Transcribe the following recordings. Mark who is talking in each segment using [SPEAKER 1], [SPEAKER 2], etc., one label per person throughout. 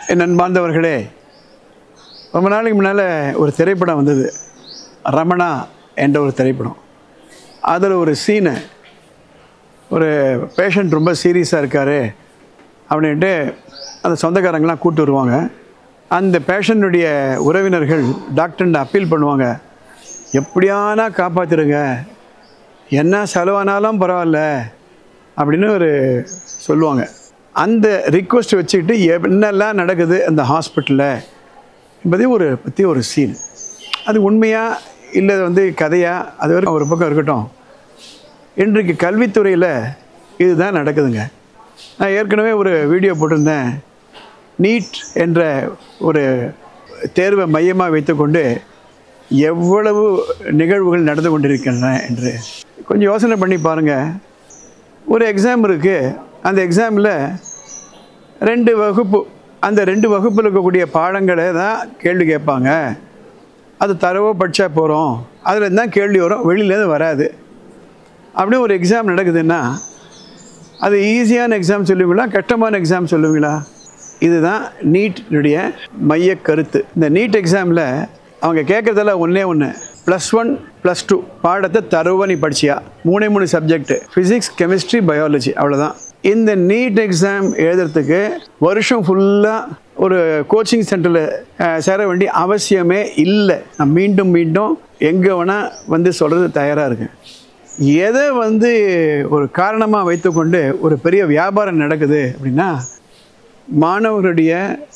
[SPEAKER 1] என் அன்பார்ந்தவர்களே, ரொம்ப நாளைக்கு முன்னால் ஒரு திரைப்படம் வந்தது, ரமணா என்ற ஒரு திரைப்படம். அதில் ஒரு சீனை, ஒரு பேஷண்ட் ரொம்ப சீரியஸாக இருக்கார் அப்படின்ட்டு அந்த சொந்தக்காரங்களாம் கூப்பிட்டு வருவாங்க. அந்த பேஷண்ட்டுடைய உறவினர்கள் டாக்டர்கிட்ட அப்பீல் பண்ணுவாங்க, எப்படியானா காப்பாற்றிடுங்க, என்ன செலவானாலும் பரவாயில்ல அப்படின்னு ஒரு சொல்லுவாங்க. அந்த ரிக்வெஸ்ட் வச்சுக்கிட்டு என்னெல்லாம் நடக்குது அந்த ஹாஸ்பிட்டலில் என்பதே பற்றி ஒரு சீன். அது உண்மையாக இல்லை கதையாக, அது வரைக்கும் ஒரு பக்கம் இருக்கட்டும். இன்றைக்கு கல்வித்துறையில் இதுதான் நடக்குதுங்க. நான் ஏற்கனவே ஒரு வீடியோ போட்டிருந்தேன். நீட் என்ற ஒரு தேர்வை மையமாக வைத்துக்கொண்டு எவ்வளவு நிகழ்வுகள் நடந்து கொண்டிருக்கின்றன என்று கொஞ்சம் யோசனை பண்ணி பாருங்கள். ஒரு எக்ஸாம் இருக்குது, அந்த எக்ஸாமில் 2 வகுப்பு, அந்த 2 வகுப்பில் இருக்கக்கூடிய பாடங்களை தான் கேள்வி கேட்பாங்க. அது தரவோ படித்தா போகிறோம், அதில் தான் கேள்வி வரும், வெளியிலேருந்து வராது. அப்படியே ஒரு எக்ஸாம் நடக்குதுன்னா அது ஈஸியான எக்ஸாம் சொல்லுவீங்களா, கஷ்டமான எக்ஸாம் சொல்லுவீங்களா? இதுதான் நீட்டுடைய மைய கருத்து. இந்த நீட் எக்ஸாமில் அவங்க கேட்குறதெல்லாம் ஒன்றே ஒன்று, +1 +2 பாடத்தை தரவாக நீ படிச்சியா, 3 சப்ஜெக்ட், ஃபிசிக்ஸ், கெமிஸ்ட்ரி, பயாலஜி, அவ்வளோதான். இந்த நீட் எக்ஸாம் எழுதுறதுக்கு வருஷம் ஃபுல்லாக ஒரு கோச்சிங் சென்டரில் சேர வேண்டிய அவசியமே இல்லை. நான் மீண்டும் மீண்டும் எங்கே வேணால் சொல்கிறது தயாராக இருக்கேன். எதை ஒரு காரணமாக வைத்துக்கொண்டு ஒரு பெரிய வியாபாரம் நடக்குது அப்படின்னா, மாணவர்களுடைய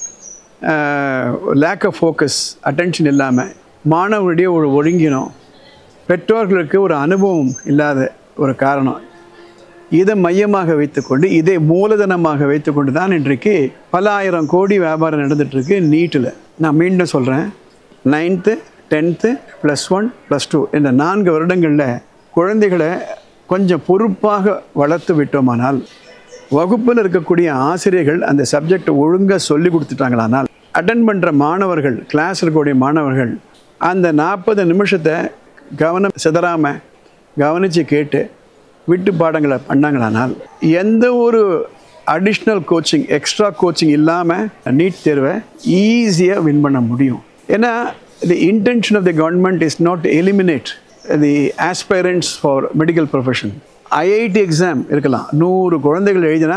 [SPEAKER 1] லேக் ஆஃப் ஃபோக்கஸ், அட்டென்ஷன் இல்லாமல், மாணவர்களுடைய ஒரு ஒழுங்கினம், பெற்றோர்களுக்கு ஒரு அனுபவம் இல்லாத ஒரு காரணம், இதை மையமாக வைத்துக்கொண்டு, இதை மூலதனமாக வைத்துக்கொண்டு தான் இன்றைக்கு பல ஆயிரம் கோடி வியாபாரம் நடந்துகிட்ருக்கு நீட்டில். நான் மீண்டும் சொல்கிறேன், 9th 10th +1 +2 இந்த 4 வருடங்களில் குழந்தைகளை கொஞ்சம் பொறுப்பாக வளர்த்து விட்டோமானால், வகுப்பில் இருக்கக்கூடிய ஆசிரியர்கள் அந்த சப்ஜெக்டை ஒழுங்காக சொல்லி கொடுத்துட்டாங்களானால், அட்டன் பண்ணுற மாணவர்கள், கிளாஸ் இருக்கக்கூடிய மாணவர்கள் அந்த 40 நிமிஷத்தை கவனம் சிதறாமல் கவனித்து கேட்டு விட்டு பாடங்களை பண்ணாங்களானால், எந்த ஒரு அடிஷ்னல் கோச்சிங், எக்ஸ்ட்ரா கோச்சிங் இல்லாமல் நீட் தேர்வை ஈஸியாக வின் பண்ண முடியும். ஏன்னா the intention of the government is not eliminate the aspirants for medical profession. IIT exam இருக்கலாம், 100 குழந்தைகள் எழுதினா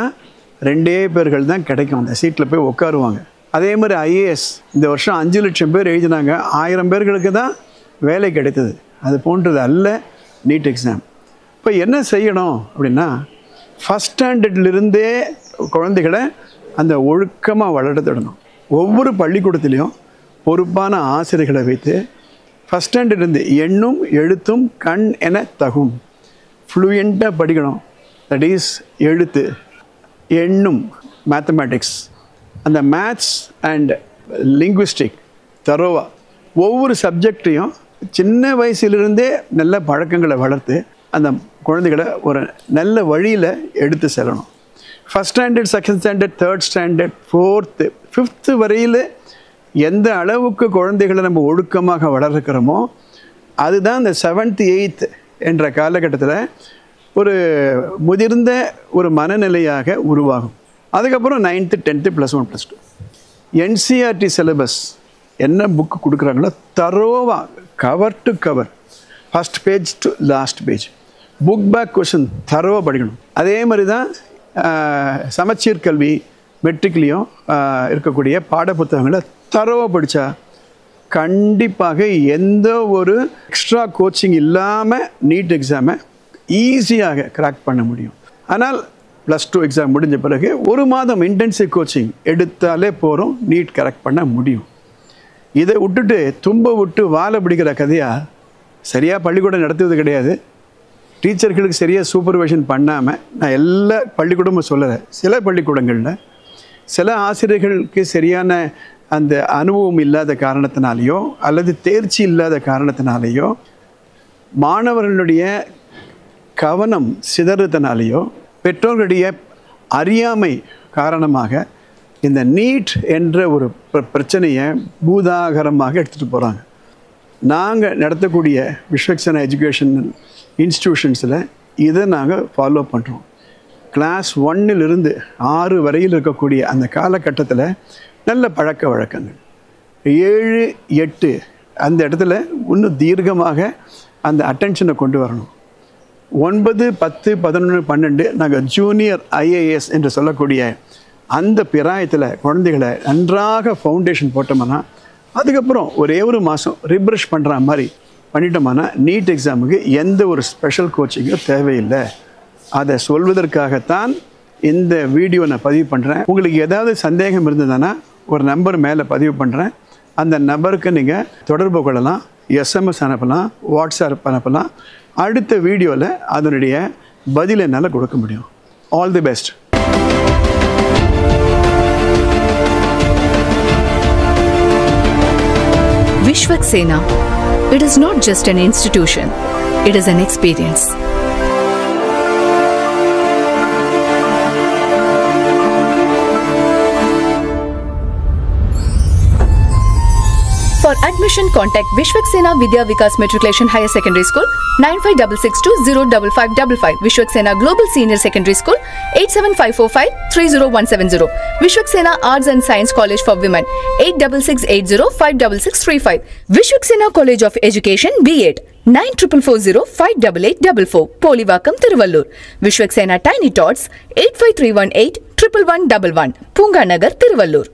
[SPEAKER 1] 2 பேர்கள் தான் கிடைக்கும், அந்த சீட்டில் போய் உட்காருவாங்க. அதே மாதிரி ஐஏஎஸ் இந்த வருஷம் 5 லட்சம் பேர் எழுதினாங்க, 1000 பேர்களுக்கு தான் வேலை கிடைத்தது. அது போன்றது அல்ல நீட் எக்ஸாம். இப்போ என்ன செய்யணும் அப்படின்னா, ஃபஸ்ட் ஸ்டாண்டர்ட்லேருந்தே குழந்தைகளை அந்த ஒழுக்கமாக வளர்த்துடணும். ஒவ்வொரு பள்ளிக்கூடத்துலேயும் பொறுப்பான ஆசிரியர்களை வைத்து ஃபஸ்ட் ஸ்டாண்டர்ட்லேருந்து எண்ணும் எழுத்தும் கண் என தகும் ஃப்ளூயண்ட்டாக படிக்கணும். தட் இஸ் எழுத்து, எண்ணும், மேத்தமேட்டிக்ஸ், அந்த மேத்ஸ் அண்ட் லிங்குவிஸ்டிக் தரோவா ஒவ்வொரு சப்ஜெக்டையும் சின்ன வயசுலேருந்தே நல்ல பழக்கங்களை வளர்த்து அந்த குழந்தைகளை ஒரு நல்ல வழியில் எடுத்து செல்லணும். First standard, second standard, third standard, 4th 5th வரையில் எந்த அளவுக்கு குழந்தைகளை நம்ம ஒழுக்கமாக வளர்க்கிறோமோ அதுதான் இந்த 7th 8th என்ற காலகட்டத்தில் ஒரு முதிர்ந்த ஒரு மனநிலையாக உருவாகும். அதுக்கப்புறம் 9th 10th +1 +2 என்சிஆர்டி சிலபஸ் என்ன புக்கு கொடுக்குறாங்களோ தரோவா cover to cover, first page to last page, book back question தரோவாக படிக்கணும். அதே மாதிரி தான் சமச்சீர் கல்வி மெட்ரிக்லேயும் இருக்கக்கூடிய பாடப்புத்தகங்களை தரோவாக படித்தா கண்டிப்பாக எந்த ஒரு எக்ஸ்ட்ரா கோச்சிங் இல்லாமல் நீட் எக்ஸாமை ஈஸியாக கிராக் பண்ண முடியும். ஆனால் +2 எக்ஸாம் முடிஞ்ச பிறகு 1 மாதம் இன்டென்சிவ் கோச்சிங் எடுத்தாலே போகிறோம், நீட் கரெக்ட் பண்ண முடியும். இதை விட்டுட்டு தும்ப விட்டு வாழை பிடிக்கிற கதையாக சரியாக பள்ளிக்கூடம் நடத்துவது கிடையாது. டீச்சர்களுக்கு சரியாக சூப்பர்வைஷன் பண்ணாமல், நான் எல்லா பள்ளிக்கூடமும் சொல்லலை, சில பள்ளிக்கூடங்களில் சில ஆசிரியர்களுக்கு சரியான அந்த அனுபவம் இல்லாத காரணத்தினாலேயோ அல்லது தேர்ச்சி இல்லாத காரணத்தினாலேயோ மாணவர்களுடைய கவனம் சிதறதுனாலேயோ பெற்றோர்களுடைய அறியாமை காரணமாக இந்த நீட் என்ற ஒரு பிரச்சனையை பூதாகரமாக எடுத்துகிட்டு போகிறாங்க. நாங்கள் நடத்தக்கூடிய விஸ்வக்சேனா எஜுகேஷனல் இன்ஸ்டிடியூஷன்ஸில் இதை நாங்கள் ஃபாலோ பண்ணுறோம். கிளாஸ் 1லிருந்து 6 வரையில் இருக்கக்கூடிய அந்த காலகட்டத்தில் நல்ல பழக்க வழக்கங்கள். 7, 8 அந்த இடத்துல இன்னும் தீர்க்கமாக அந்த அட்டென்ஷனை கொண்டு வரணும். 9, 10, 11, 12 நாங்கள் ஜூனியர் IAS என்று சொல்லக்கூடிய அந்த பிராயத்தில் குழந்தைகளை நன்றாக ஃபவுண்டேஷன் போட்டோம்னா அதுக்கப்புறம் ஒரே ஒரு மாதம் ரிப்ரெஷ் பண்ணுற மாதிரி பண்ணிட்டோம்னா நீட் எக்ஸாமுக்கு எந்த ஒரு ஸ்பெஷல் கோச்சிங்கும் தேவையில்லை. அதை சொல்வதற்காகத்தான் இந்த வீடியோ நான் பதிவு பண்ணுறேன். உங்களுக்கு ஏதாவது சந்தேகம் இருந்ததுன்னா ஒரு நம்பர் மேலே பதிவு பண்ணுறேன். அந்த நம்பருக்கு நீங்கள் தொடர்பு கொள்ளலாம், SMS அனுப்பலாம், வாட்ஸ்அப் அனுப்பலாம். அடுத்த வீடியோவில் அதனுடைய பதில் என்னால் கொடுக்க முடியும். All the best.
[SPEAKER 2] Vishwaksena. It is not just an institution, it is an experience. For admission, contact Vishwaksena Vidya Vikas Matriculation Higher Secondary School 9566205555, Vishwaksena Global Senior Secondary School 87545-30170, Vishwaksena Arts and Science College for Women 8680-56635, Vishwaksena College of Education B.Ed 9440-58844, Polivakam, Tiruvallur, Vishwaksena Tiny Tots 85318-11111, Punga Nagar, Tiruvallur.